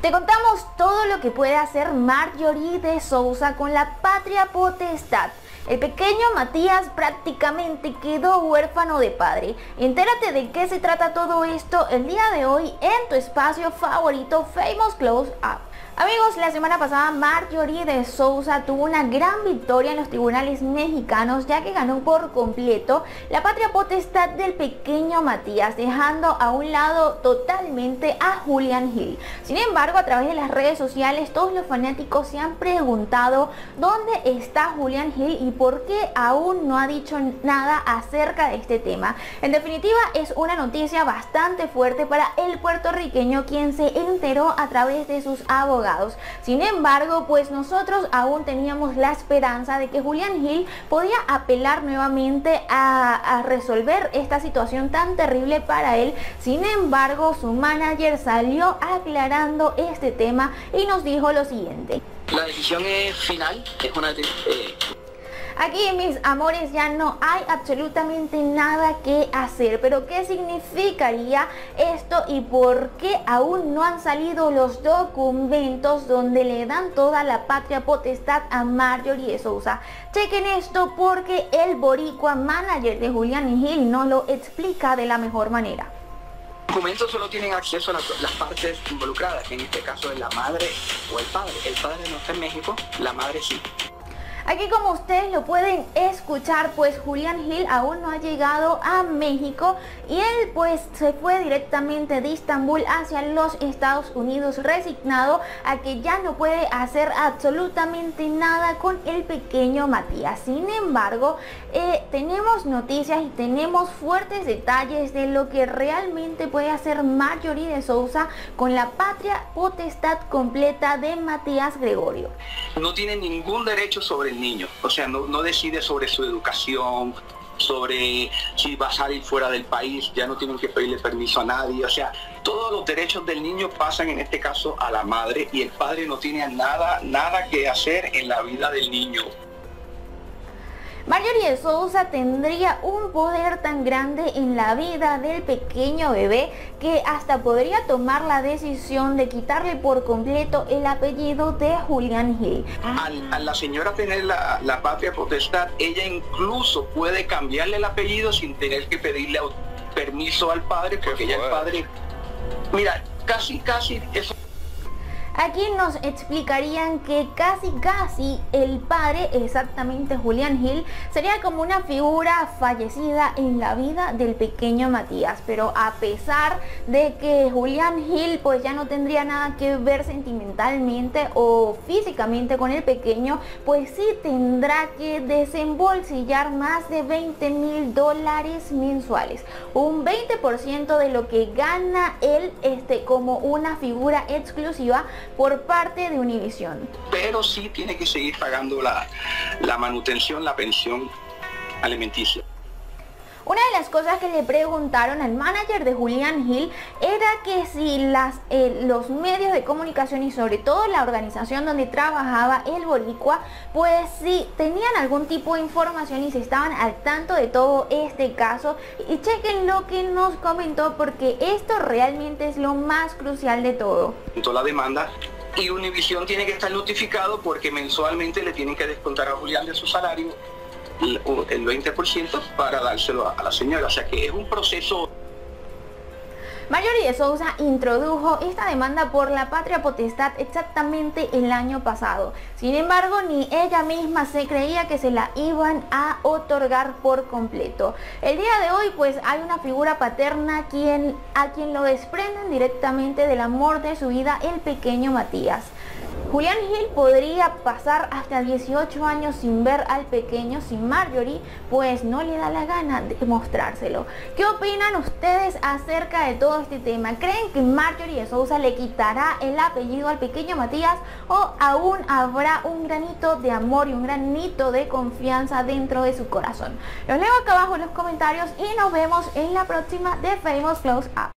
Te contamos todo lo que puede hacer Marjorie de Souza con la patria potestad. El pequeño Matías prácticamente quedó huérfano de padre. Entérate de qué se trata todo esto el día de hoy en tu espacio favorito Famous Close Up. Amigos, la semana pasada Marjorie de Souza tuvo una gran victoria en los tribunales mexicanos, ya que ganó por completo la patria potestad del pequeño Matías, dejando a un lado totalmente a Julián Gil. Sin embargo, a través de las redes sociales, todos los fanáticos se han preguntado dónde está Julián Gil y por qué aún no ha dicho nada acerca de este tema. En definitiva, es una noticia bastante fuerte para el puertorriqueño, quien se enteró a través de sus abogados. Sin embargo, pues nosotros aún teníamos la esperanza de que Julián Gil podía apelar nuevamente a resolver esta situación tan terrible para él. Sin embargo, su manager salió aclarando este tema y nos dijo lo siguiente: la decisión es final, es una Aquí, mis amores, ya no hay absolutamente nada que hacer. Pero ¿qué significaría esto y por qué aún no han salido los documentos donde le dan toda la patria potestad a Marjorie de Souza? Chequen esto porque el boricua manager de Julián Gil no lo explica de la mejor manera. Los documentos solo tienen acceso a las partes involucradas, que en este caso es la madre o el padre. El padre no está en México, la madre sí. Aquí, como ustedes lo pueden escuchar, pues Julián Gil aún no ha llegado a México y él pues se fue directamente de Estambul hacia los Estados Unidos, resignado a que ya no puede hacer absolutamente nada con el pequeño Matías. Sin embargo, tenemos noticias y tenemos fuertes detalles de lo que realmente puede hacer Marjorie de Souza con la patria potestad completa de Matías Gregorio. No tiene ningún derecho sobre el niño, o sea, no decide sobre su educación, sobre si va a salir fuera del país, ya no tienen que pedirle permiso a nadie, o sea, todos los derechos del niño pasan en este caso a la madre y el padre no tiene nada que hacer en la vida del niño. Marjorie de Souza tendría un poder tan grande en la vida del pequeño bebé que hasta podría tomar la decisión de quitarle por completo el apellido de Julián Gil. Al la señora tener la patria potestad, ella incluso puede cambiarle el apellido sin tener que pedirle permiso al padre, porque ya el padre, mira, casi eso. Aquí nos explicarían que casi el padre, exactamente Julián Gil, sería como una figura fallecida en la vida del pequeño Matías. Pero a pesar de que Julián Gil pues ya no tendría nada que ver sentimentalmente o físicamente con el pequeño, pues sí tendrá que desembolsillar más de $20,000 mensuales, un 20% de lo que gana él como una figura exclusiva por parte de Univision. Pero sí tiene que seguir pagando la manutención, la pensión alimenticia. Una de las cosas que le preguntaron al manager de Julián Gil era que si los medios de comunicación y sobre todo la organización donde trabajaba el boricua, pues si tenían algún tipo de información y si estaban al tanto de todo este caso. Y chequen lo que nos comentó, porque esto realmente es lo más crucial de todo. La demanda y Univision tiene que estar notificado porque mensualmente le tienen que descontar a Julián de su salario el 20% para dárselo a la señora, o sea que es un proceso. Marjorie de Souza introdujo esta demanda por la patria potestad exactamente el año pasado. Sin embargo, ni ella misma se creía que se la iban a otorgar por completo. El día de hoy pues hay una figura paterna a quien lo desprenden directamente del amor de su vida, el pequeño Matías. Julián Gil podría pasar hasta 18 años sin ver al pequeño si Marjorie pues no le da la gana de mostrárselo. ¿Qué opinan ustedes acerca de todo este tema? ¿Creen que Marjorie de Souza le quitará el apellido al pequeño Matías o aún habrá un granito de amor y un granito de confianza dentro de su corazón? Los leo acá abajo en los comentarios y nos vemos en la próxima de Famous Close Up.